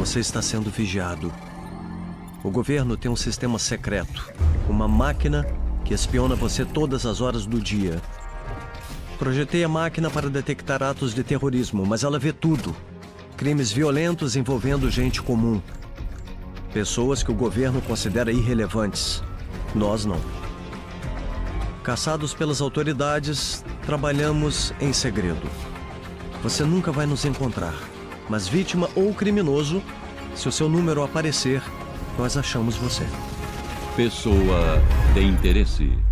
Você está sendo vigiado. O governo tem um sistema secreto, uma máquina que espiona você todas as horas do dia. Projetei a máquina para detectar atos de terrorismo, mas ela vê tudo. Crimes violentos envolvendo gente comum. Pessoas que o governo considera irrelevantes. Nós não. Caçados pelas autoridades, trabalhamos em segredo. Você nunca vai nos encontrar. Mas vítima ou criminoso, se o seu número aparecer, nós achamos você. Pessoa de interesse.